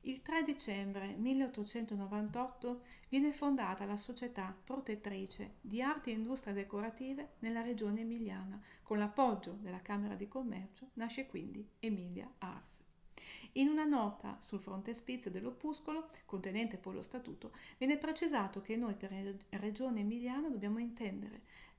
Il 3 dicembre 1898 viene fondata la Società Protettrice di Arti e Industrie Decorative nella regione emiliana. Con l'appoggio della Camera di Commercio nasce quindi Emilia Ars. In una nota sul frontespizio dell'opuscolo, contenente poi lo statuto, viene precisato che noi per regione emiliana dobbiamo intendere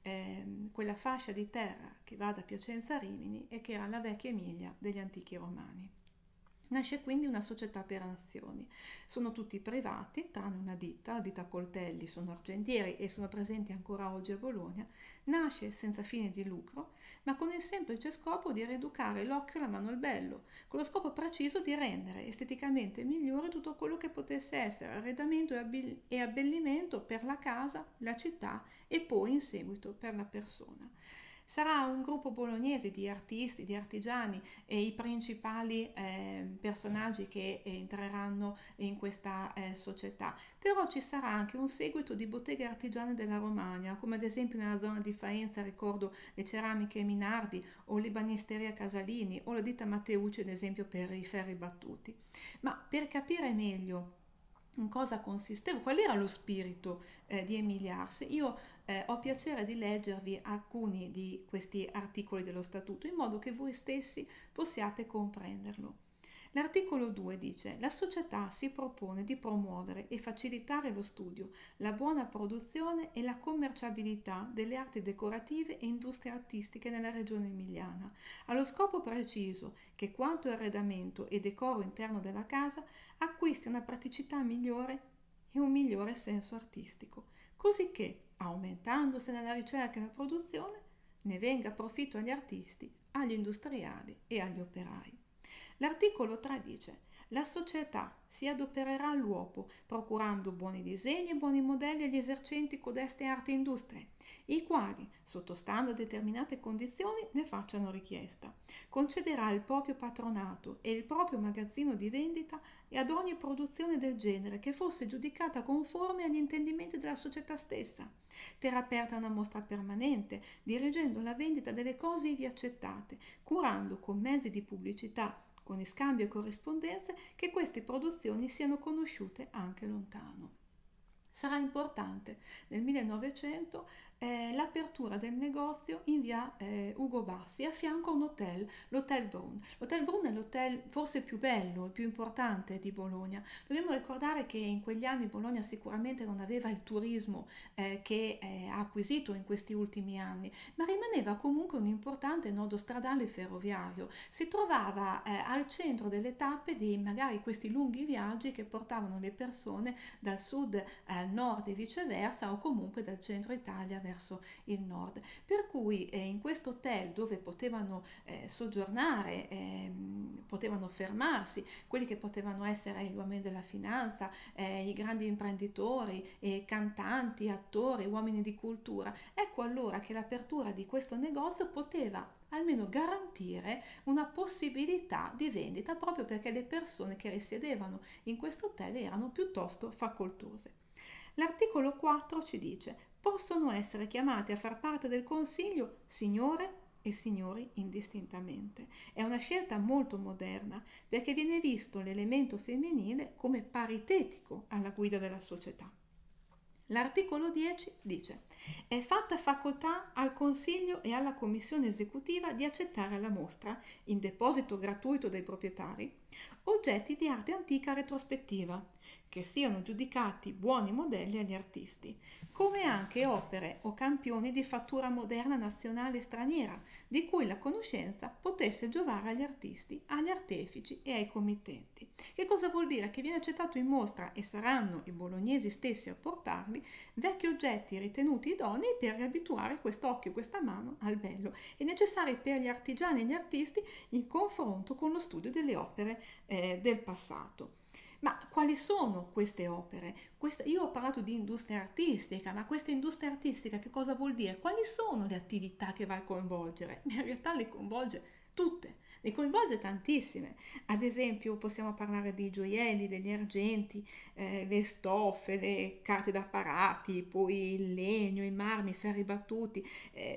quella fascia di terra che va da Piacenza a Rimini e che era la vecchia Emilia degli antichi romani. Nasce quindi una società per azioni. Sono tutti privati, tranne una ditta, la ditta Coltelli, sono argentieri e sono presenti ancora oggi a Bologna. Nasce senza fine di lucro, ma con il semplice scopo di rieducare l'occhio e la mano al bello, con lo scopo preciso di rendere esteticamente migliore tutto quello che potesse essere arredamento e abbellimento per la casa, la città e poi in seguito per la persona. Sarà un gruppo bolognese di artisti, di artigiani e i principali personaggi che entreranno in questa società. Però ci sarà anche un seguito di botteghe artigiane della Romagna, come ad esempio nella zona di Faenza ricordo le ceramiche Minardi o l'ebanisteria Casalini o la ditta Matteucci ad esempio per i ferri battuti. Ma per capire meglio in cosa consisteva, qual era lo spirito di Emiliarsi, io ho piacere di leggervi alcuni di questi articoli dello statuto in modo che voi stessi possiate comprenderlo. L'articolo 2 dice: la società si propone di promuovere e facilitare lo studio, la buona produzione e la commerciabilità delle arti decorative e industrie artistiche nella regione emiliana, allo scopo preciso che quanto arredamento e decoro interno della casa acquisti una praticità migliore e un migliore senso artistico, così che, aumentandosi nella ricerca e nella produzione, ne venga profitto agli artisti, agli industriali e agli operai. L'articolo 3 dice: la società si adopererà all'uopo, procurando buoni disegni e buoni modelli agli esercenti codeste arti e industrie, i quali, sottostando a determinate condizioni, ne facciano richiesta. Concederà il proprio patronato e il proprio magazzino di vendita e ad ogni produzione del genere che fosse giudicata conforme agli intendimenti della società stessa. Terrà aperta una mostra permanente, dirigendo la vendita delle cose ivi accettate, curando con mezzi di pubblicità, con scambio e corrispondenze, che queste produzioni siano conosciute anche lontano. Sarà importante nel 1900 l'apertura del negozio in via Ugo Bassi a fianco a un hotel, l'Hotel Brun. L'Hotel Brun è l'hotel forse più bello e più importante di Bologna. Dobbiamo ricordare che in quegli anni Bologna sicuramente non aveva il turismo che ha acquisito in questi ultimi anni, ma rimaneva comunque un importante nodo stradale ferroviario. Si trovava al centro delle tappe di magari questi lunghi viaggi che portavano le persone dal sud al nord e viceversa, o comunque dal centro Italia verso il nord. Per cui in questo hotel dove potevano soggiornare, potevano fermarsi quelli che potevano essere gli uomini della finanza, i grandi imprenditori, cantanti, attori, uomini di cultura. Ecco allora che l'apertura di questo negozio poteva almeno garantire una possibilità di vendita proprio perché le persone che risiedevano in questo hotel erano piuttosto facoltose. L'articolo 4 ci dice: possono essere chiamati a far parte del consiglio signore e signori indistintamente. È una scelta molto moderna perché viene visto l'elemento femminile come paritetico alla guida della società. L'articolo 10 dice: è fatta facoltà al Consiglio e alla Commissione esecutiva di accettare alla mostra, in deposito gratuito dai proprietari, oggetti di arte antica retrospettiva, che siano giudicati buoni modelli agli artisti, come anche opere o campioni di fattura moderna nazionale e straniera, di cui la conoscenza potesse giovare agli artisti, agli artefici e ai committenti. Che cosa vuol dire? Che viene accettato in mostra, e saranno i bolognesi stessi a portarli, vecchi oggetti ritenuti idonei per riabituare quest'occhio e questa mano al bello, e necessari per gli artigiani e gli artisti in confronto con lo studio delle opere del passato. Ma quali sono queste opere? Io ho parlato di industria artistica, ma questa industria artistica che cosa vuol dire? Quali sono le attività che va a coinvolgere? In realtà le coinvolge tutte, ne coinvolge tantissime. Ad esempio possiamo parlare dei gioielli, degli argenti, le stoffe, le carte d'apparati, poi il legno, i marmi, i ferri battuti,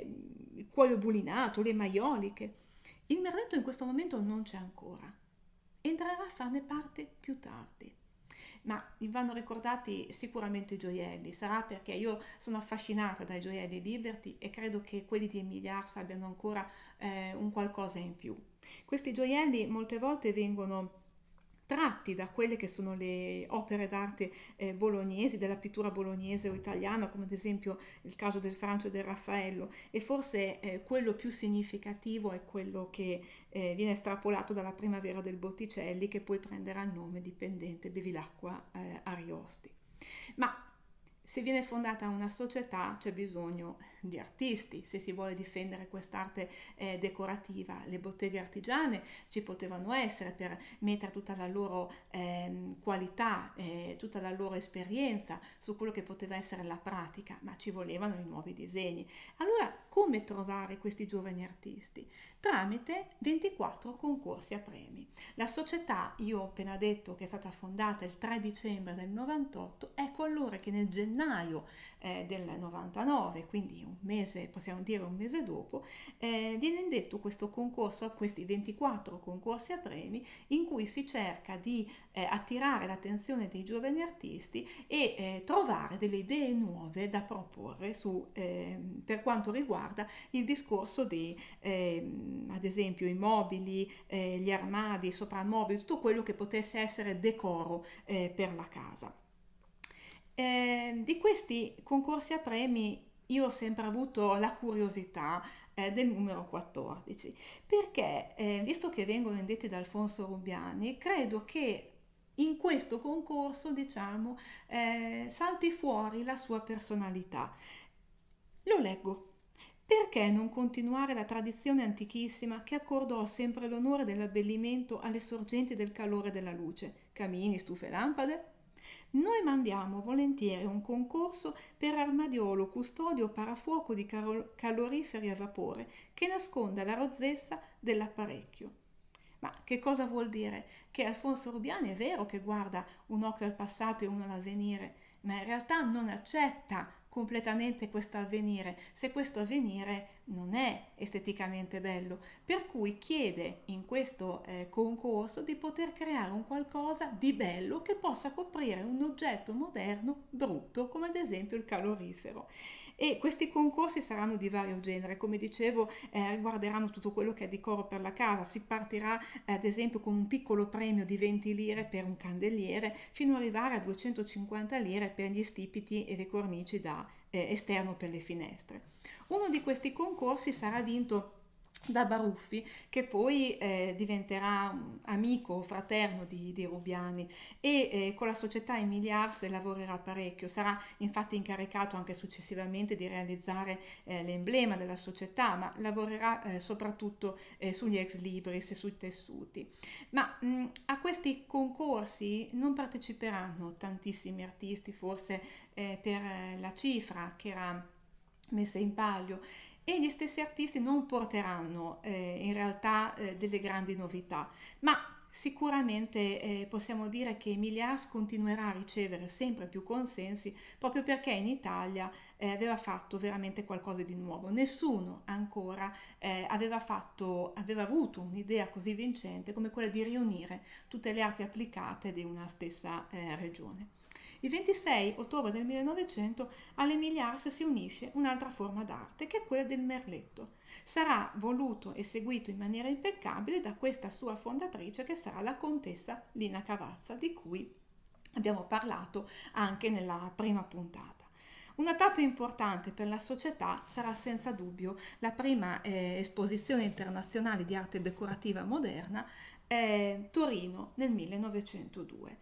il cuoio bulinato, le maioliche. Il merletto in questo momento non c'è ancora. entrerà a farne parte più tardi. Ma mi vanno ricordati sicuramente i gioielli, sarà perché io sono affascinata dai gioielli Liberty e credo che quelli di Emilia abbiano ancora un qualcosa in più. Questi gioielli molte volte vengono tratti da quelle che sono le opere d'arte bolognesi, della pittura bolognese o italiana, come ad esempio il caso del Francio e del Raffaello, e forse quello più significativo è quello che viene estrapolato dalla Primavera del Botticelli, che poi prenderà il nome di pendente Bevilacqua Ariosti. Ma se viene fondata una società c'è bisogno di artisti, se si vuole difendere quest'arte decorativa. Le botteghe artigiane ci potevano essere per mettere tutta la loro qualità, tutta la loro esperienza su quello che poteva essere la pratica, ma ci volevano i nuovi disegni. Allora, come trovare questi giovani artisti? Tramite 24 concorsi a premi. La società, io ho appena detto che è stata fondata il 3 dicembre del 98, ecco allora che nel gennaio del 99, quindi un mese, possiamo dire un mese dopo, viene indetto questo concorso, a questi 24 concorsi a premi, in cui si cerca di attirare l'attenzione dei giovani artisti e trovare delle idee nuove da proporre per quanto riguarda il discorso di ad esempio i mobili, gli armadi, i soprammobili, tutto quello che potesse essere decoro per la casa. Di questi concorsi a premi io ho sempre avuto la curiosità del numero 14, perché visto che vengono indetti da Alfonso Rubiani, credo che in questo concorso, diciamo, salti fuori la sua personalità. Lo leggo. Perché non continuare la tradizione antichissima che accordò sempre l'onore dell'abbellimento alle sorgenti del calore della luce, camini, stufe, lampade? Noi mandiamo volentieri un concorso per armadiolo, custodio o parafuoco di caloriferi a vapore che nasconda la rozzezza dell'apparecchio. Ma che cosa vuol dire? Che Alfonso Rubiani è vero che guarda un occhio al passato e uno all'avvenire, ma in realtà non accetta completamente questo avvenire, se questo avvenire non è esteticamente bello, per cui chiede in questo concorso di poter creare un qualcosa di bello che possa coprire un oggetto moderno brutto, come ad esempio il calorifero. E questi concorsi saranno di vario genere, come dicevo, riguarderanno tutto quello che è decoro per la casa. Si partirà ad esempio con un piccolo premio di 20 lire per un candeliere, fino ad arrivare a 250 lire per gli stipiti e le cornici da esterno per le finestre. Uno di questi concorsi sarà vinto da Baruffi, che poi diventerà un amico fraterno di Rubiani e con la società Emiliars lavorerà parecchio. Sarà infatti incaricato anche successivamente di realizzare l'emblema della società, ma lavorerà soprattutto sugli ex libris e sui tessuti. Ma a questi concorsi non parteciperanno tantissimi artisti, forse per la cifra che era messa in palio, e gli stessi artisti non porteranno in realtà delle grandi novità, ma sicuramente possiamo dire che Emilias continuerà a ricevere sempre più consensi proprio perché in Italia aveva fatto veramente qualcosa di nuovo. Nessuno ancora aveva avuto un'idea così vincente come quella di riunire tutte le arti applicate di una stessa regione. Il 26 ottobre del 1900 all'Emiliars si unisce un'altra forma d'arte che è quella del merletto. Sarà voluto e seguito in maniera impeccabile da questa sua fondatrice che sarà la contessa Lina Cavazza, di cui abbiamo parlato anche nella prima puntata. Una tappa importante per la società sarà senza dubbio la prima esposizione internazionale di arte decorativa moderna, Torino nel 1902.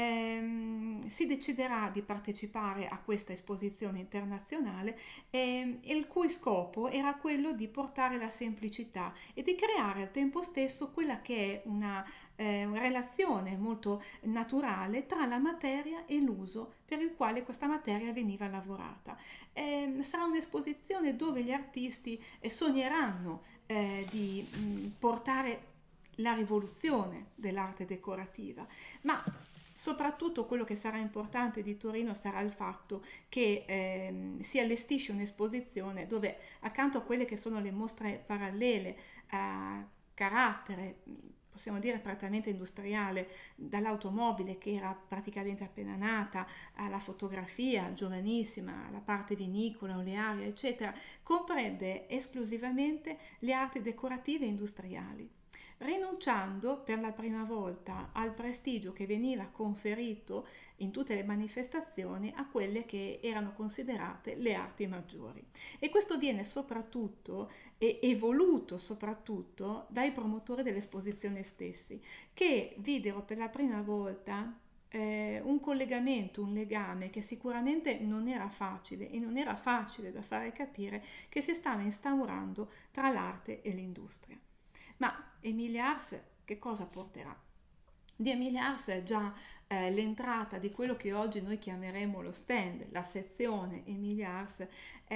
Si deciderà di partecipare a questa esposizione internazionale il cui scopo era quello di portare la semplicità e di creare al tempo stesso quella che è una relazione molto naturale tra la materia e l'uso per il quale questa materia veniva lavorata. Sarà un'esposizione dove gli artisti sogneranno di portare la rivoluzione dell'arte decorativa, ma soprattutto quello che sarà importante di Torino sarà il fatto che si allestisce un'esposizione dove accanto a quelle che sono le mostre parallele a carattere, possiamo dire prettamente industriale, dall'automobile che era praticamente appena nata, alla fotografia giovanissima, alla parte vinicola, olearia, eccetera, comprende esclusivamente le arti decorative e industriali, rinunciando per la prima volta al prestigio che veniva conferito in tutte le manifestazioni a quelle che erano considerate le arti maggiori. E questo viene soprattutto e voluto soprattutto dai promotori delle esposizioni stessi, che videro per la prima volta un collegamento, un legame che sicuramente non era facile e non era facile da fare capire, che si stava instaurando tra l'arte e l'industria. Ma Emilia Ars che cosa porterà? Di Emilia Ars è già l'entrata di quello che oggi noi chiameremo lo stand, la sezione Emilia Ars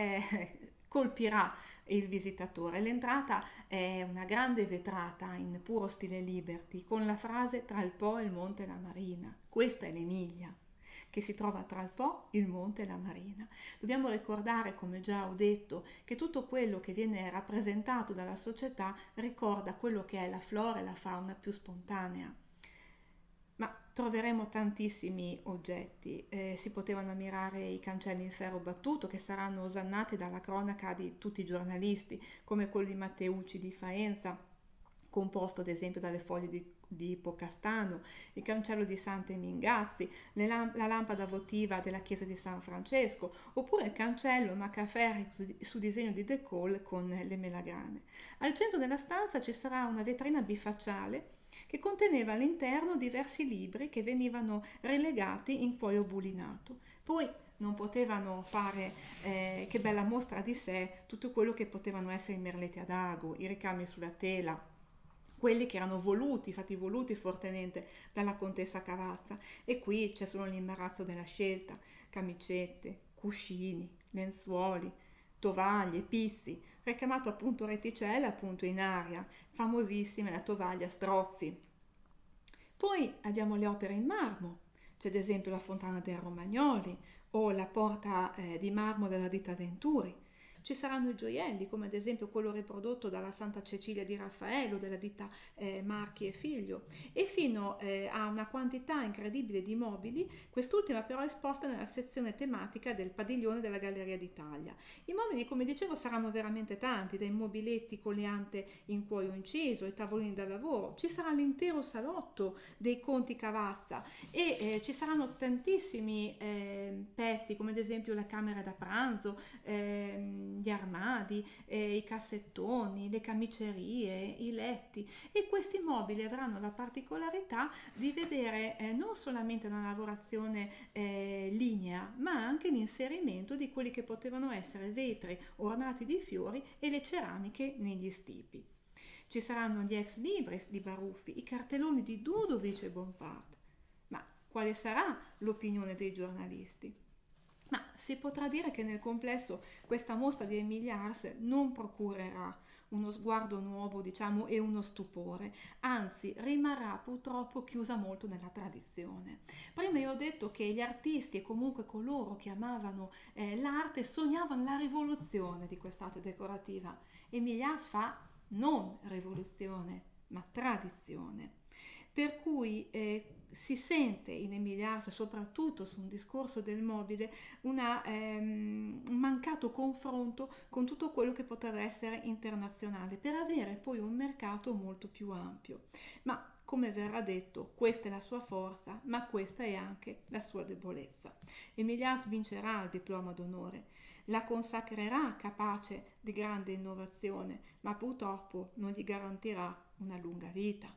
colpirà il visitatore. L'entrata è una grande vetrata in puro stile Liberty con la frase tra il Po, il Monte e la Marina. Questa è l'Emilia, che si trova tra il Po, il Monte e la Marina. Dobbiamo ricordare, come già ho detto, che tutto quello che viene rappresentato dalla società ricorda quello che è la flora e la fauna più spontanea. Ma troveremo tantissimi oggetti, si potevano ammirare i cancelli in ferro battuto che saranno osannati dalla cronaca di tutti i giornalisti, come quello di Matteucci di Faenza, composto ad esempio dalle foglie di Ippocastano, il cancello di Sante Mingazzi, la lampada votiva della chiesa di San Francesco, oppure il cancello Macaferri su disegno di De Cole con le melagrane. Al centro della stanza ci sarà una vetrina bifacciale che conteneva all'interno diversi libri che venivano relegati in cuoio bulinato. Poi non potevano fare che bella mostra di sé tutto quello che potevano essere i merletti ad ago, i ricami sulla tela, quelli che erano stati voluti fortemente dalla contessa Cavazza, e qui c'è solo l'imbarazzo della scelta: camicette, cuscini, lenzuoli, tovaglie, pizzi, recamato appunto reticelle appunto in aria, famosissime la tovaglia Strozzi. Poi abbiamo le opere in marmo, c'è ad esempio la Fontana dei Romagnoli o la porta di marmo della Ditta Venturi. Ci saranno i gioielli, come ad esempio quello riprodotto dalla Santa Cecilia di Raffaello della ditta Marchi e Figlio, e fino a una quantità incredibile di mobili, quest'ultima però esposta nella sezione tematica del padiglione della Galleria d'Italia. I mobili, come dicevo, saranno veramente tanti, dai mobiletti con le ante in cuoio inciso, i tavolini da lavoro, ci sarà l'intero salotto dei conti Cavazza e ci saranno tantissimi pezzi, come ad esempio la camera da pranzo, gli armadi, i cassettoni, le camicerie, i letti, e questi mobili avranno la particolarità di vedere non solamente una lavorazione lignea, ma anche l'inserimento di quelli che potevano essere vetri ornati di fiori e le ceramiche negli stipi. Ci saranno gli ex libris di Baruffi, i cartelloni di Dudovic e Bompard. Ma quale sarà l'opinione dei giornalisti? Ma si potrà dire che nel complesso questa mostra di Emilia Ars non procurerà uno sguardo nuovo, diciamo, e uno stupore, anzi rimarrà purtroppo chiusa molto nella tradizione. Prima io ho detto che gli artisti e comunque coloro che amavano l'arte sognavano la rivoluzione di quest'arte decorativa. Emilia Ars fa non rivoluzione, ma tradizione. Per cui si sente in Emilia Ars, soprattutto su un discorso del mobile, un mancato confronto con tutto quello che poteva essere internazionale, per avere poi un mercato molto più ampio. Ma come verrà detto, questa è la sua forza, ma questa è anche la sua debolezza. Emilia Ars vincerà il diploma d'onore, la consacrerà capace di grande innovazione, ma purtroppo non gli garantirà una lunga vita.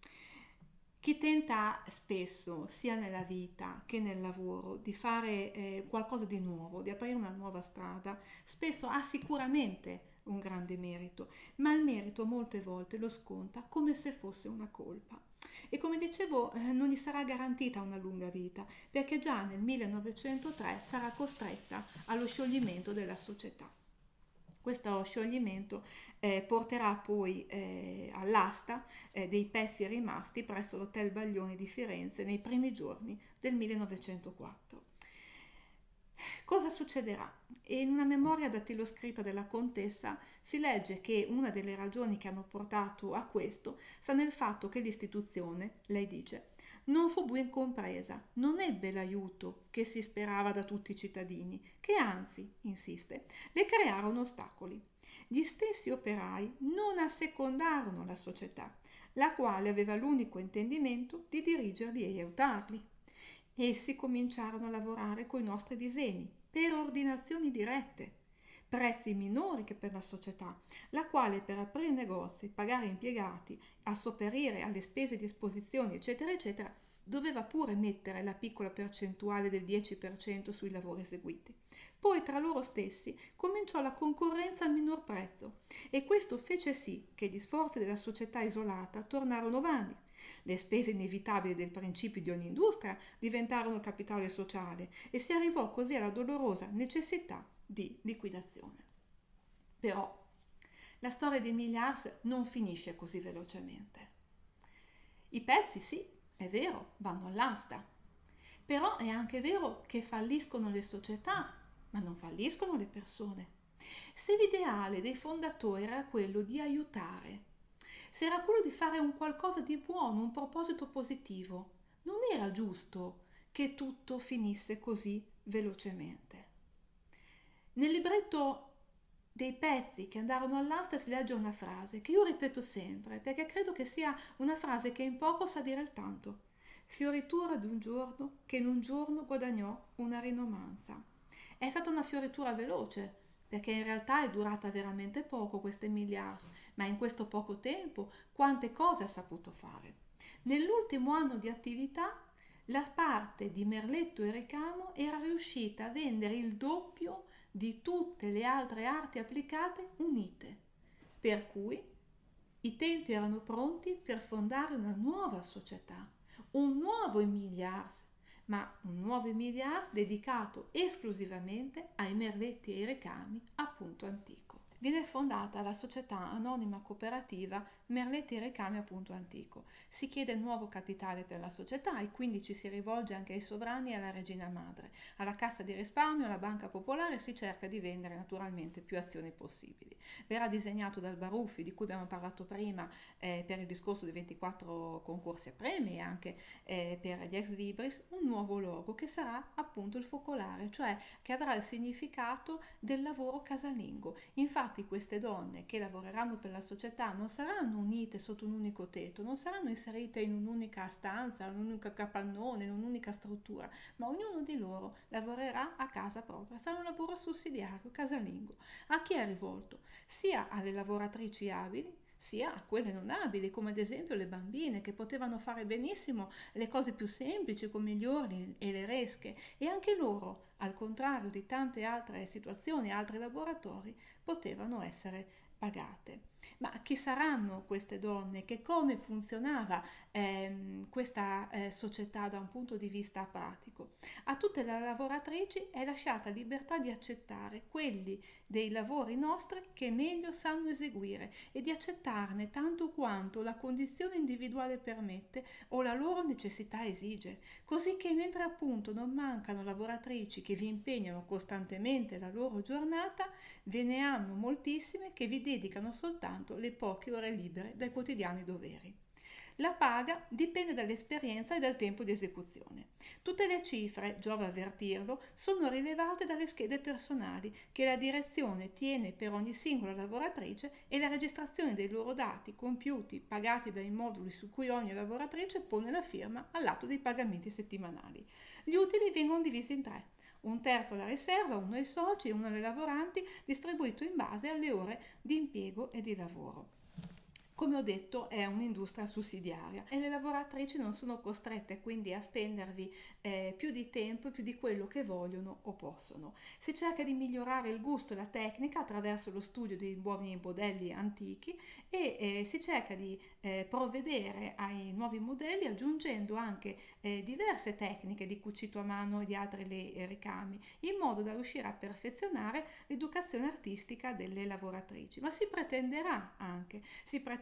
Chi tenta spesso, sia nella vita che nel lavoro, di fare qualcosa di nuovo, di aprire una nuova strada, spesso ha sicuramente un grande merito, ma il merito molte volte lo sconta come se fosse una colpa. E come dicevo, non gli sarà garantita una lunga vita, perché già nel 1903 sarà costretta allo scioglimento della società. Questo scioglimento porterà poi all'asta dei pezzi rimasti presso l'Hotel Baglioni di Firenze nei primi giorni del 1904. Cosa succederà? In una memoria dattiloscritta della contessa si legge che una delle ragioni che hanno portato a questo sta nel fatto che l'istituzione, lei dice, non fu ben compresa, non ebbe l'aiuto che si sperava da tutti i cittadini, che anzi, insiste, le crearono ostacoli. Gli stessi operai non assecondarono la società, la quale aveva l'unico intendimento di dirigerli e aiutarli. Essi cominciarono a lavorare coi nostri disegni, per ordinazioni dirette, prezzi minori che per la società, la quale per aprire negozi, pagare impiegati, a sopperire alle spese di esposizioni, eccetera, eccetera, doveva pure mettere la piccola percentuale del 10% sui lavori eseguiti. Poi tra loro stessi cominciò la concorrenza al minor prezzo e questo fece sì che gli sforzi della società isolata tornarono vani. Le spese inevitabili del principio di ogni industria diventarono capitale sociale e si arrivò così alla dolorosa necessità di liquidazione. Però la storia di Milliars non finisce così velocemente. I pezzi sì, è vero, vanno all'asta, però è anche vero che falliscono le società, ma non falliscono le persone. Se l'ideale dei fondatori era quello di aiutare, se era quello di fare un qualcosa di buono, un proposito positivo, non era giusto che tutto finisse così velocemente. Nel libretto dei pezzi che andarono all'asta si legge una frase che io ripeto sempre perché credo che sia una frase che in poco sa dire il tanto. Fioritura di un giorno che in un giorno guadagnò una rinomanza. È stata una fioritura veloce, perché in realtà è durata veramente poco queste Milliars, ma in questo poco tempo quante cose ha saputo fare. Nell'ultimo anno di attività la parte di Merletto e Ricamo era riuscita a vendere il doppio di tutte le altre arti applicate unite, per cui i tempi erano pronti per fondare una nuova società, un nuovo Emiliars, ma un nuovo Emiliars dedicato esclusivamente ai merletti e ai ricami, appunto antico. Viene fondata la società anonima cooperativa Merletti e Ricami appunto Antico. Si chiede nuovo capitale per la società e quindi ci si rivolge anche ai sovrani e alla regina madre. Alla Cassa di risparmio, alla Banca Popolare si cerca di vendere naturalmente più azioni possibili. Verrà disegnato dal Baruffi, di cui abbiamo parlato prima per il discorso dei 24 concorsi a premi e anche per gli ex libris, un nuovo logo che sarà appunto il focolare, cioè che avrà il significato del lavoro casalingo. Infatti queste donne che lavoreranno per la società non saranno unite sotto un unico tetto, non saranno inserite in un'unica stanza, in un unico capannone, in un'unica struttura, ma ognuno di loro lavorerà a casa propria, sarà un lavoro sussidiario, casalingo. A chi è rivolto? Sia alle lavoratrici abili, sia a quelle non abili, come ad esempio le bambine che potevano fare benissimo le cose più semplici come gli orli e le resche, e anche loro, al contrario di tante altre situazioni, altri laboratori, potevano essere pagate. Ma chi saranno queste donne? Che come funzionava questa società da un punto di vista pratico? A tutte le lavoratrici è lasciata libertà di accettare quelli dei lavori nostri che meglio sanno eseguire e di accettarne tanto quanto la condizione individuale permette o la loro necessità esige, così che mentre appunto non mancano lavoratrici che vi impegnano costantemente la loro giornata, ve ne hanno moltissime che vi dedicano soltanto le poche ore libere dai quotidiani doveri. La paga dipende dall'esperienza e dal tempo di esecuzione. Tutte le cifre, giova avvertirlo, sono rilevate dalle schede personali che la direzione tiene per ogni singola lavoratrice e la registrazione dei loro dati compiuti, pagati dai moduli su cui ogni lavoratrice pone la firma all'atto dei pagamenti settimanali. Gli utili vengono divisi in tre. Un terzo alla riserva, uno ai soci e uno alle lavoranti, distribuito in base alle ore di impiego e di lavoro. Come ho detto, è un'industria sussidiaria e le lavoratrici non sono costrette quindi a spendervi più di tempo e più di quello che vogliono o possono. Si cerca di migliorare il gusto e la tecnica attraverso lo studio dei nuovi modelli antichi e si cerca di provvedere ai nuovi modelli aggiungendo anche diverse tecniche di cucito a mano e di altri ricami, in modo da riuscire a perfezionare l'educazione artistica delle lavoratrici. Ma si pretenderà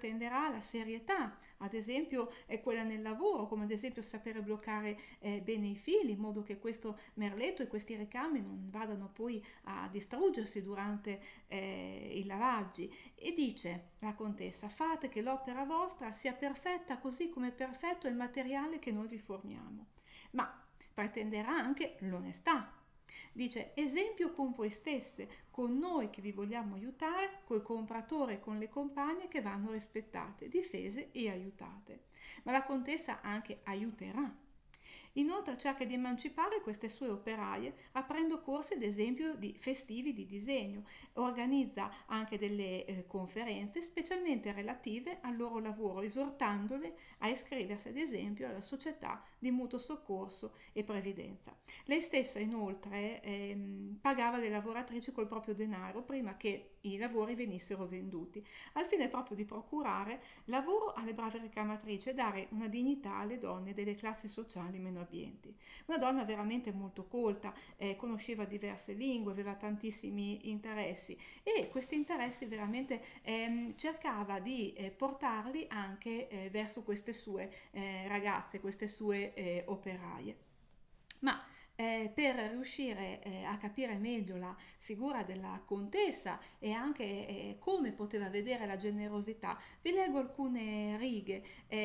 pretenderà la serietà, ad esempio quella nel lavoro, come ad esempio sapere bloccare bene i fili, in modo che questo merletto e questi ricami non vadano poi a distruggersi durante i lavaggi. E dice la contessa: fate che l'opera vostra sia perfetta così come è perfetto il materiale che noi vi forniamo. Ma pretenderà anche l'onestà. Dice: esempio con voi stesse, con noi che vi vogliamo aiutare, col compratore e con le compagne che vanno rispettate, difese e aiutate. Ma la contessa anche aiuterà. Inoltre cerca di emancipare queste sue operaie aprendo corsi ad esempio di festivi di disegno, organizza anche delle conferenze specialmente relative al loro lavoro, esortandole a iscriversi ad esempio alla società di mutuo soccorso e previdenza. Lei stessa inoltre pagava le lavoratrici col proprio denaro prima che i lavori venissero venduti, al fine proprio di procurare lavoro alle brave ricamatrici e dare una dignità alle donne delle classi sociali meno abbienti. Una donna veramente molto colta, conosceva diverse lingue, aveva tantissimi interessi e questi interessi veramente cercava di portarli anche verso queste sue ragazze, queste sue operaie. Ma per riuscire a capire meglio la figura della contessa e anche come poteva vedere la generosità, vi leggo alcune righe.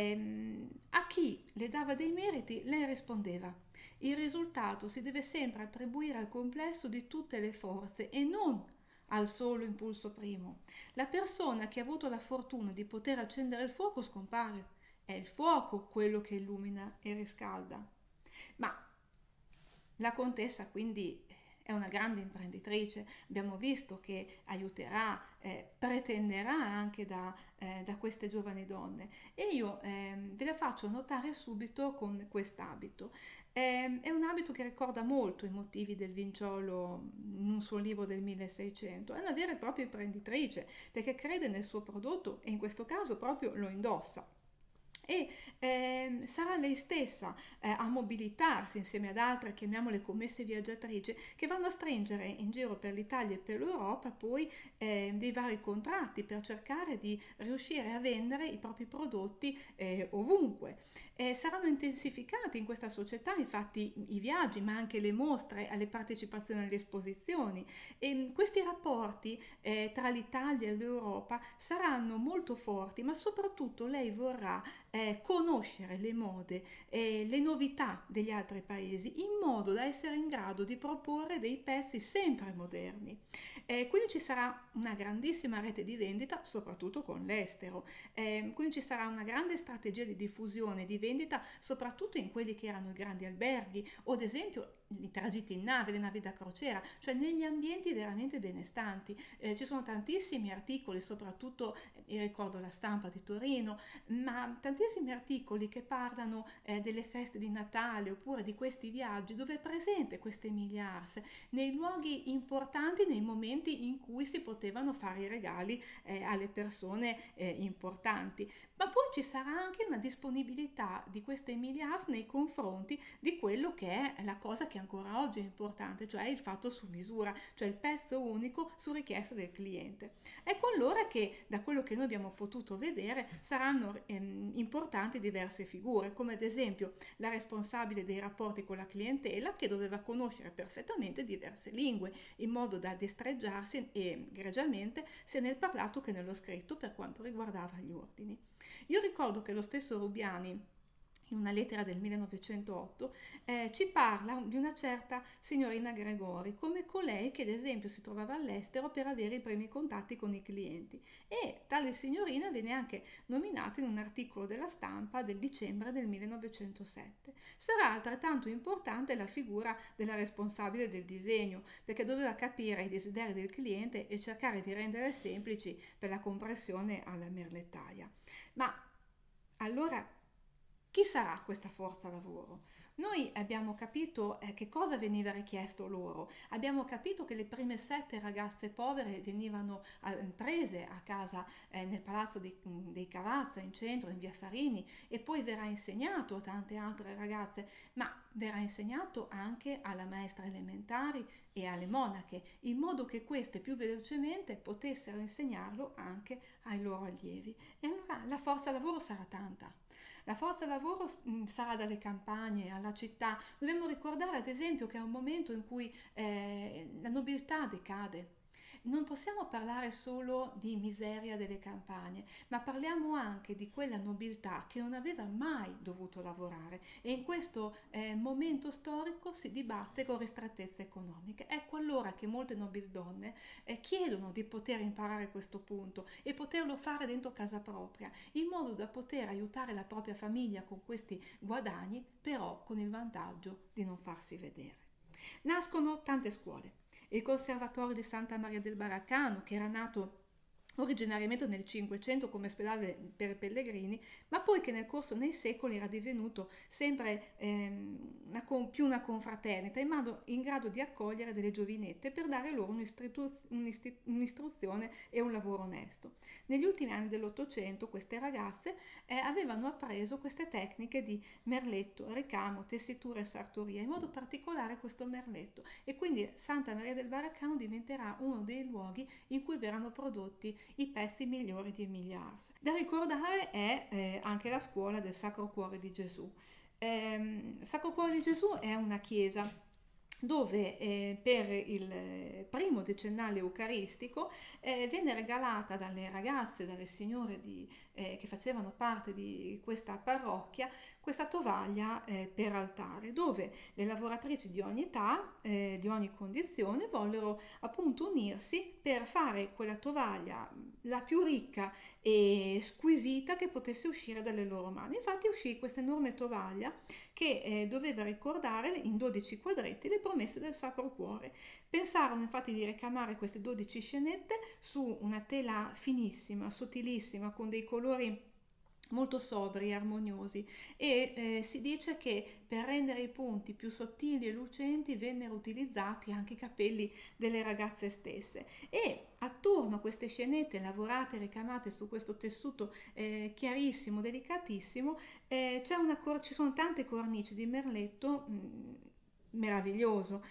A chi le dava dei meriti, lei rispondeva: il risultato si deve sempre attribuire al complesso di tutte le forze e non al solo impulso primo. La persona che ha avuto la fortuna di poter accendere il fuoco scompare. È il fuoco quello che illumina e riscalda. Ma la contessa quindi è una grande imprenditrice, abbiamo visto che aiuterà, pretenderà anche da queste giovani donne e io ve la faccio notare subito con quest'abito. È un abito che ricorda molto i motivi del Vinciolo in un suo libro del 1600, è una vera e propria imprenditrice perché crede nel suo prodotto e in questo caso proprio lo indossa. E sarà lei stessa a mobilitarsi insieme ad altre, chiamiamole commesse viaggiatrici, che vanno a stringere in giro per l'Italia e per l'Europa poi dei vari contratti per cercare di riuscire a vendere i propri prodotti ovunque. Saranno intensificati in questa società infatti i viaggi, ma anche le mostre, le partecipazioni alle esposizioni e questi rapporti tra l'Italia e l'Europa saranno molto forti, ma soprattutto lei vorrà conoscere le mode e le novità degli altri paesi in modo da essere in grado di proporre dei pezzi sempre moderni. Quindi ci sarà una grandissima rete di vendita, soprattutto con l'estero. Quindi ci sarà una grande strategia di diffusione e di vendita, soprattutto in quelli che erano i grandi alberghi o ad esempio i tragitti in nave, le navi da crociera, cioè negli ambienti veramente benestanti. Ci sono tantissimi articoli, soprattutto ricordo La Stampa di Torino, ma tantissimi articoli che parlano delle feste di Natale oppure di questi viaggi dove è presente questa Emilia Ars nei luoghi importanti, nei momenti in cui si potevano fare i regali alle persone importanti. Ma poi ci sarà anche una disponibilità di questa Emilia Ars nei confronti di quello che è la cosa che ancora oggi è importante, cioè il fatto su misura, cioè il pezzo unico su richiesta del cliente. Ecco allora che da quello che noi abbiamo potuto vedere saranno importanti diverse figure, come ad esempio la responsabile dei rapporti con la clientela che doveva conoscere perfettamente diverse lingue in modo da destreggiarsi egregiamente sia nel parlato che nello scritto per quanto riguardava gli ordini. Io ricordo che lo stesso Rubiani in una lettera del 1908 ci parla di una certa signorina Gregori come colei che ad esempio si trovava all'estero per avere i primi contatti con i clienti e tale signorina viene anche nominata in un articolo della Stampa del dicembre del 1907. Sarà altrettanto importante la figura della responsabile del disegno perché doveva capire i desideri del cliente e cercare di rendere semplici per la compressione alla merlettaia. Ma allora chi sarà questa forza lavoro? Noi abbiamo capito che cosa veniva richiesto loro, abbiamo capito che le prime 7 ragazze povere venivano prese a casa nel palazzo dei Cavazza in centro, in via Farini, e poi verrà insegnato a tante altre ragazze, ma verrà insegnato anche alla maestra elementari e alle monache, in modo che queste più velocemente potessero insegnarlo anche ai loro allievi. E allora la forza lavoro sarà tanta. La forza lavoro sarà dalle campagne alla città. Dobbiamo ricordare ad esempio che è un momento in cui la nobiltà decade. Non possiamo parlare solo di miseria delle campagne, ma parliamo anche di quella nobiltà che non aveva mai dovuto lavorare e in questo momento storico si dibatte con ristrettezze economiche. Ecco allora che molte nobildonne chiedono di poter imparare questo punto e poterlo fare dentro casa propria, in modo da poter aiutare la propria famiglia con questi guadagni, però con il vantaggio di non farsi vedere. Nascono tante scuole. Il Conservatorio di Santa Maria del Baraccano, che era nato originariamente nel Cinquecento come ospedale per pellegrini, ma poi che nel corso dei secoli era divenuto sempre più una confraternita in grado di accogliere delle giovinette per dare loro un'istruzione e un lavoro onesto. Negli ultimi anni dell'Ottocento queste ragazze avevano appreso queste tecniche di merletto, ricamo, tessitura e sartoria, in modo particolare questo merletto, e quindi Santa Maria del Baraccano diventerà uno dei luoghi in cui verranno prodotti i pezzi migliori di Emilia Ars. Da ricordare è anche la scuola del Sacro Cuore di Gesù. Sacro Cuore di Gesù è una chiesa dove per il primo decennale eucaristico venne regalata dalle ragazze, dalle signore che facevano parte di questa parrocchia, questa tovaglia per altare, dove le lavoratrici di ogni età, di ogni condizione, vollero appunto unirsi per fare quella tovaglia la più ricca e squisita che potesse uscire dalle loro mani. Infatti uscì questa enorme tovaglia che doveva ricordare in 12 quadretti le promesse del Sacro Cuore. Pensarono infatti di ricamare queste 12 scenette su una tela finissima, sottilissima, con dei colori molto sobri e armoniosi, e si dice che per rendere i punti più sottili e lucenti vennero utilizzati anche i capelli delle ragazze stesse, e attorno a queste scenette lavorate e ricamate su questo tessuto chiarissimo, delicatissimo, ci sono tante cornici di merletto meraviglioso,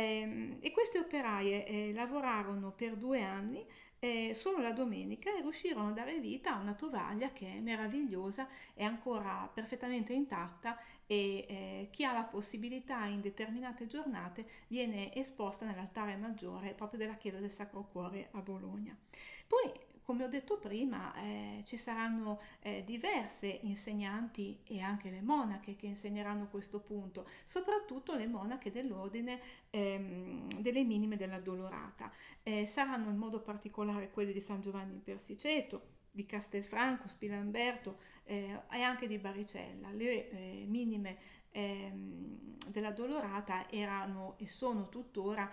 e queste operaie lavorarono per 2 anni solo la domenica, e riuscirono a dare vita a una tovaglia che è meravigliosa, è ancora perfettamente intatta, e chi ha la possibilità in determinate giornate viene esposta nell'altare maggiore proprio della chiesa del Sacro Cuore a Bologna. Poi, come ho detto prima, ci saranno diverse insegnanti e anche le monache che insegneranno questo punto, soprattutto le monache dell'ordine delle Minime dell'Addolorata. Saranno in modo particolare quelle di San Giovanni in Persiceto, di Castelfranco, Spilamberto e anche di Baricella. Le minime della Dolorata erano e sono tuttora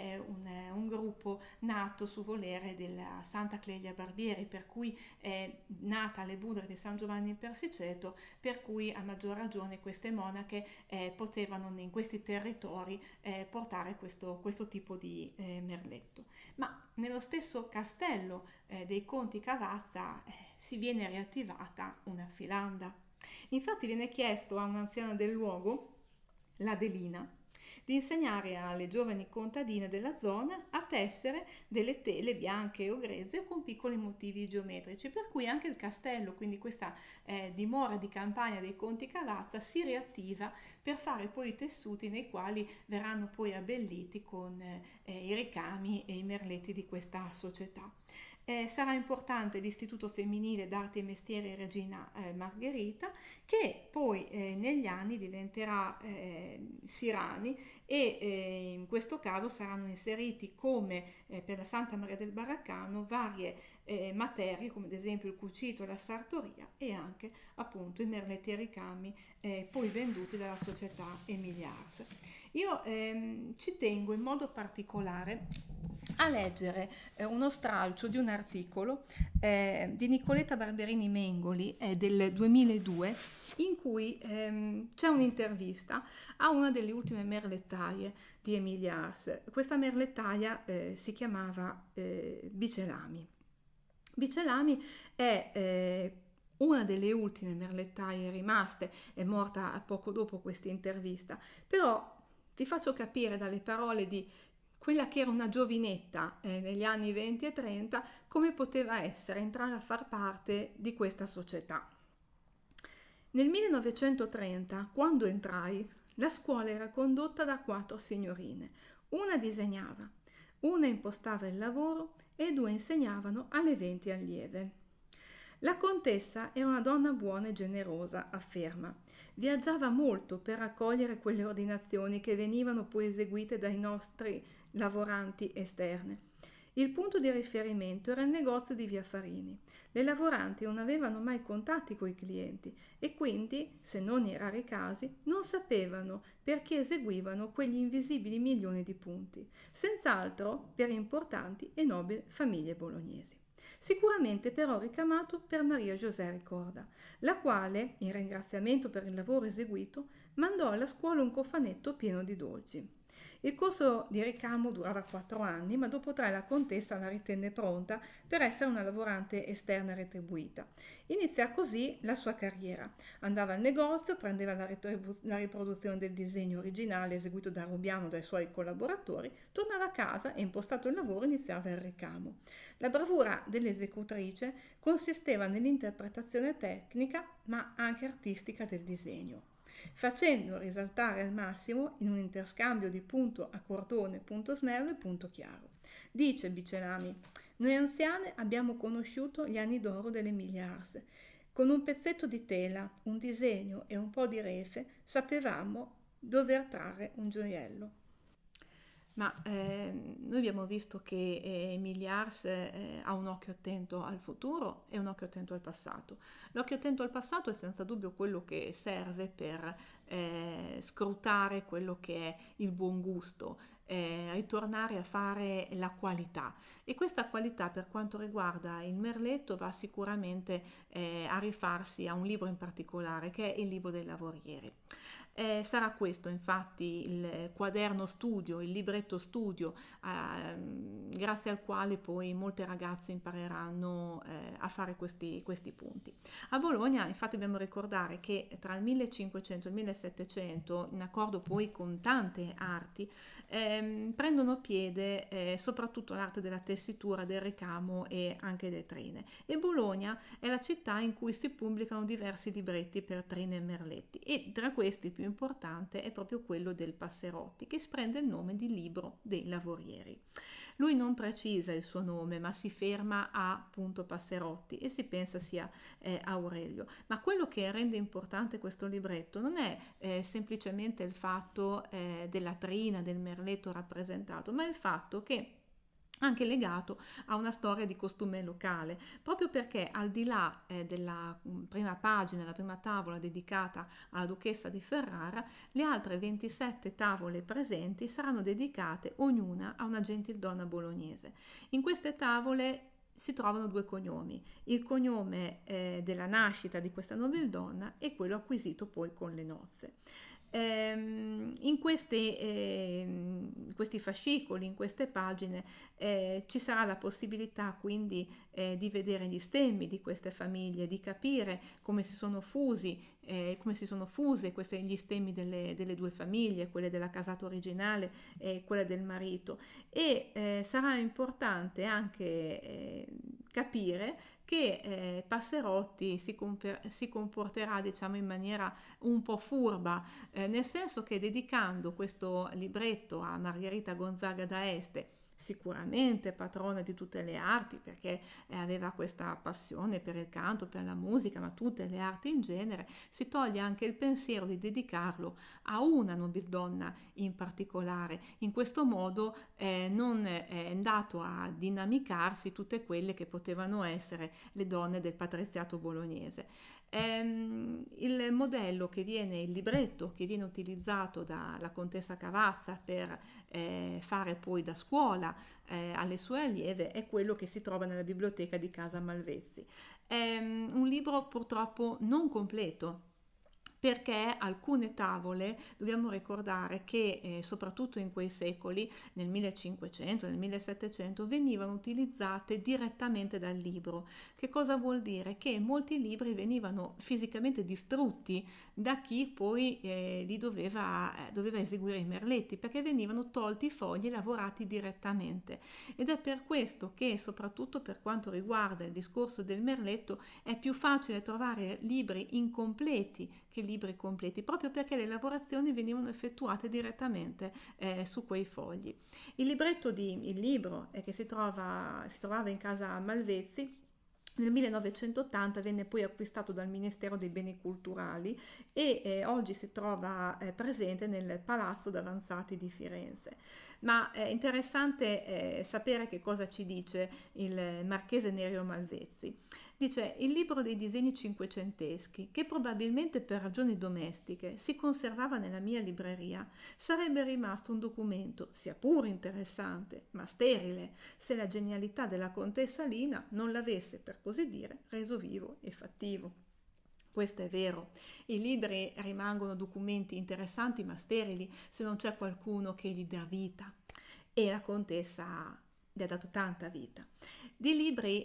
un gruppo nato su volere della Santa Clelia Barbieri, per cui è nata alle Budre di San Giovanni in Persiceto, per cui a maggior ragione queste monache potevano in questi territori portare questo tipo di merletto. Ma nello stesso castello dei Conti Cavazza si viene riattivata una filanda. Infatti viene chiesto a un'anziana del luogo, l'Adelina, di insegnare alle giovani contadine della zona a tessere delle tele bianche o grezze con piccoli motivi geometrici, per cui anche il castello, quindi questa dimora di campagna dei Conti Cavazza, si riattiva per fare poi i tessuti nei quali verranno poi abbelliti con i ricami e i merletti di questa società. Sarà importante l'Istituto Femminile d'Arte e Mestieri Regina Margherita, che poi negli anni diventerà Sirani, e in questo caso saranno inseriti, come per la Santa Maria del Baraccano, varie materie come ad esempio il cucito e la sartoria e anche appunto i merletti e ricami poi venduti dalla società Emiliars. Io ci tengo in modo particolare a leggere uno stralcio di un articolo di Nicoletta Barberini Mengoli del 2002 in cui c'è un'intervista a una delle ultime merlettaie di Emiliars. Questa merlettaia si chiamava Bicelami. Bicelami è una delle ultime merlettaie rimaste, è morta poco dopo questa intervista, però vi faccio capire dalle parole di quella che era una giovinetta negli anni 20 e 30 come poteva essere entrare a far parte di questa società. Nel 1930, quando entrai, la scuola era condotta da 4 signorine. Una disegnava, una impostava il lavoro e 2 insegnavano alle 20 allieve. La contessa era una donna buona e generosa, afferma. Viaggiava molto per raccogliere quelle ordinazioni che venivano poi eseguite dai nostri lavoranti esterne. Il punto di riferimento era il negozio di via Farini. Le lavoranti non avevano mai contatti coi clienti e quindi, se non in rari casi, non sapevano perché eseguivano quegli invisibili milioni di punti, senz'altro per importanti e nobili famiglie bolognesi. Sicuramente però ricamato per Maria José Ricorda, la quale, in ringraziamento per il lavoro eseguito, mandò alla scuola un cofanetto pieno di dolci. Il corso di ricamo durava 4 anni, ma dopo 3 la contessa la ritenne pronta per essere una lavorante esterna retribuita. Inizia così la sua carriera. Andava al negozio, prendeva la riproduzione del disegno originale eseguito da Rubiano dai suoi collaboratori, tornava a casa e, impostato il lavoro, iniziava il ricamo. La bravura dell'esecutrice consisteva nell'interpretazione tecnica, ma anche artistica del disegno, facendo risaltare al massimo in un interscambio di punto a cordone, punto smerlo e punto chiaro. Dice Bicelami: noi anziane abbiamo conosciuto gli anni d'oro dell'Emilia Ars. Con un pezzetto di tela, un disegno e un po' di refe sapevamo dover trarre un gioiello. Ma noi abbiamo visto che Emilia Ars ha un occhio attento al futuro e un occhio attento al passato. L'occhio attento al passato è senza dubbio quello che serve per scrutare quello che è il buon gusto, ritornare a fare la qualità, e questa qualità per quanto riguarda il merletto va sicuramente a rifarsi a un libro in particolare, che è il libro dei lavorieri. Sarà questo infatti il quaderno studio, il libretto studio, grazie al quale poi molte ragazze impareranno a fare questi punti. A Bologna infatti dobbiamo ricordare che tra il 1500 e il 1700, in accordo poi con tante arti, prendono piede soprattutto l'arte della tessitura, del ricamo e anche delle trine, e Bologna è la città in cui si pubblicano diversi libretti per trine e merletti, e tra questi il più importante è proprio quello del Passerotti, che prende il nome di libro dei lavorieri. Lui non precisa il suo nome, ma si ferma a appunto Passerotti e si pensa sia Aurelio. Ma quello che rende importante questo libretto non è semplicemente il fatto della trina, del merletto rappresentato, ma il fatto che anche legato a una storia di costume locale, proprio perché al di là della prima pagina, la prima tavola dedicata alla duchessa di Ferrara, le altre 27 tavole presenti saranno dedicate ognuna a una gentildonna bolognese. In queste tavole si trovano 2 cognomi, il cognome della nascita di questa nobildonna e quello acquisito poi con le nozze. In questi fascicoli, in queste pagine, ci sarà la possibilità quindi di vedere gli stemmi di queste famiglie, di capire come si sono fuse gli stemmi delle 2 famiglie, quelle della casata originale e quella del marito, e sarà importante anche capire che Passerotti si comporterà, diciamo, in maniera un po' furba, nel senso che dedicando questo libretto a Margherita Gonzaga da Este, sicuramente patrona di tutte le arti, perché aveva questa passione per il canto, per la musica, ma tutte le arti in genere, si toglie anche il pensiero di dedicarlo a una nobildonna in particolare. In questo modo non è andato a dinamicarsi tutte quelle che potevano essere le donne del patriziato bolognese. Il modello che viene, il libretto che viene utilizzato dalla contessa Cavazza per fare poi da scuola alle sue allieve è quello che si trova nella biblioteca di Casa Malvezzi. È un libro purtroppo non completo, perché alcune tavole dobbiamo ricordare che soprattutto in quei secoli, nel 1500, nel 1700, venivano utilizzate direttamente dal libro. Che cosa vuol dire? Che molti libri venivano fisicamente distrutti da chi poi li doveva eseguire i merletti, perché venivano tolti i fogli e lavorati direttamente. Ed è per questo che, soprattutto per quanto riguarda il discorso del merletto, è più facile trovare libri incompleti che libri completi, proprio perché le lavorazioni venivano effettuate direttamente su quei fogli. Il libro che si trovava in Casa Malvezzi. Nel 1980 venne poi acquistato dal Ministero dei Beni Culturali e oggi si trova presente nel Palazzo d'Avanzati di Firenze. Ma è interessante sapere che cosa ci dice il marchese Nerio Malvezzi. Dice: il libro dei disegni cinquecenteschi, che probabilmente per ragioni domestiche si conservava nella mia libreria, sarebbe rimasto un documento, sia pure interessante, ma sterile, se la genialità della contessa Lina non l'avesse, per così dire, reso vivo e fattivo. Questo è vero, i libri rimangono documenti interessanti ma sterili se non c'è qualcuno che gli dà vita, e la contessa gli ha dato tanta vita. Di libri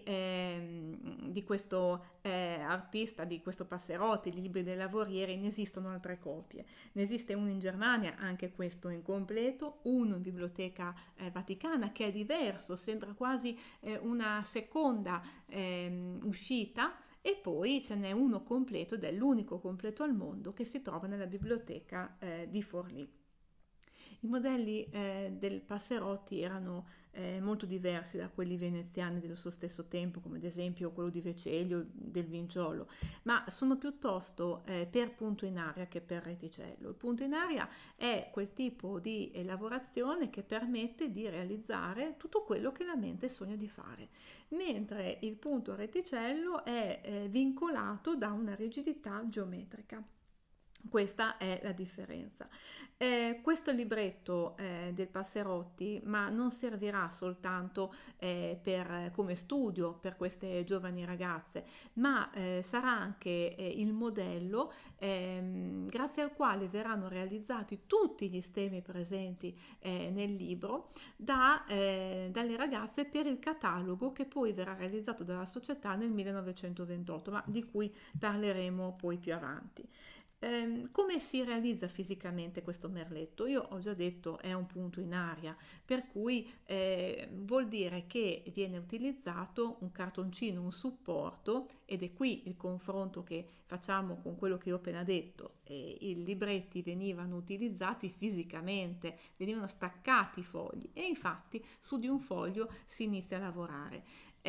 di questo artista, di questo Passerotti, di libri dei lavorieri, ne esistono altre copie. Ne esiste uno in Germania, anche questo incompleto, uno in Biblioteca Vaticana, che è diverso, sembra quasi una seconda uscita, e poi ce n'è uno completo, ed è l'unico completo al mondo, che si trova nella biblioteca di Forlì. I modelli del Passerotti erano molto diversi da quelli veneziani dello suo stesso tempo, come ad esempio quello di Vecellio, del Vinciolo, ma sono piuttosto per punto in aria che per reticello. Il punto in aria è quel tipo di lavorazione che permette di realizzare tutto quello che la mente sogna di fare, mentre il punto a reticello è vincolato da una rigidità geometrica. Questa è la differenza. Questo libretto del Passerotti, ma non servirà soltanto come studio per queste giovani ragazze, ma sarà anche il modello grazie al quale verranno realizzati tutti gli stemmi presenti nel libro dalle ragazze per il catalogo che poi verrà realizzato dalla società nel 1928, ma di cui parleremo poi più avanti. Come si realizza fisicamente questo merletto? Io ho già detto, è un punto in aria, per cui vuol dire che viene utilizzato un cartoncino, un supporto, ed è qui il confronto che facciamo con quello che ho appena detto. I libretti venivano utilizzati fisicamente, venivano staccati i fogli, e infatti su di un foglio si inizia a lavorare.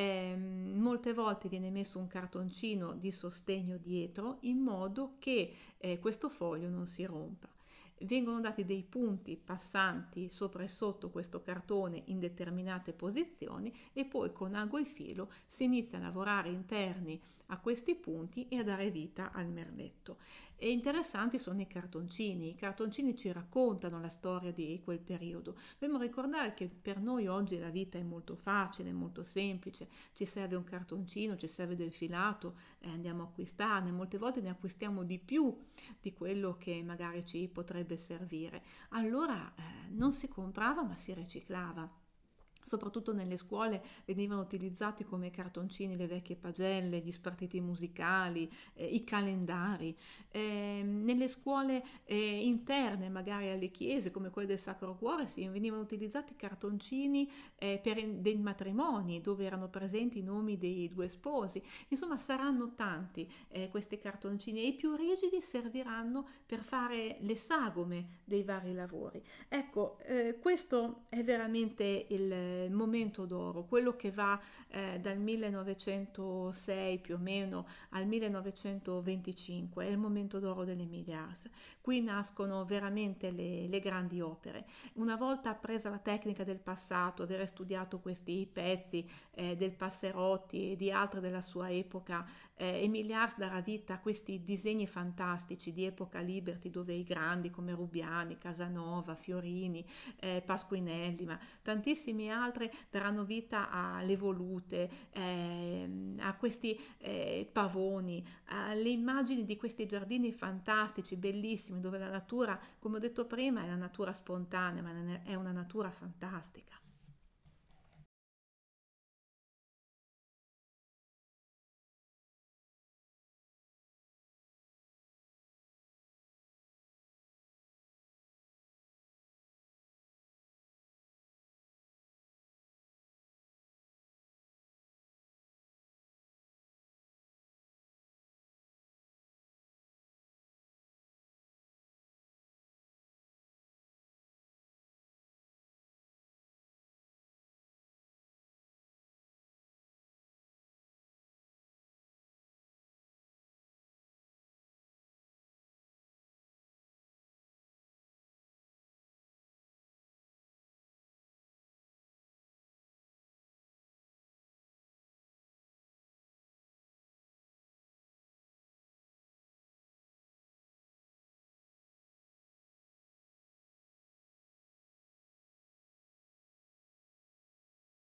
Molte volte viene messo un cartoncino di sostegno dietro in modo che questo foglio non si rompa. Vengono dati dei punti passanti sopra e sotto questo cartone in determinate posizioni, e poi con ago e filo si inizia a lavorare interni a questi punti e a dare vita al merletto. E interessanti sono i cartoncini ci raccontano la storia di quel periodo. Dobbiamo ricordare che per noi oggi la vita è molto facile, molto semplice, ci serve un cartoncino, ci serve del filato, andiamo a acquistarne, molte volte ne acquistiamo di più di quello che magari ci potrebbe servire. Allora non si comprava, ma si riciclava. Soprattutto nelle scuole venivano utilizzati come cartoncini le vecchie pagelle, gli spartiti musicali, i calendari. Nelle scuole interne, magari alle chiese, come quelle del Sacro Cuore, sì, venivano utilizzati cartoncini dei matrimoni, dove erano presenti i nomi dei due sposi. Insomma, saranno tanti questi cartoncini, e i più rigidi serviranno per fare le sagome dei vari lavori. Ecco, questo è veramente il momento d'oro, quello che va dal 1906 più o meno al 1925, è il momento d'oro dell'Emilia Ars. Qui nascono veramente le grandi opere. Una volta appresa la tecnica del passato, avere studiato questi pezzi del Passerotti e di altre della sua epoca, Emilia Ars darà vita a questi disegni fantastici di epoca Liberty, dove i grandi come Rubiani, Casanova, Fiorini, Pasquinelli, ma tantissimi altri daranno vita alle volute, a questi pavoni, alle immagini di questi giardini fantastici, bellissimi, dove la natura, come ho detto prima, è la natura spontanea, ma è una natura fantastica.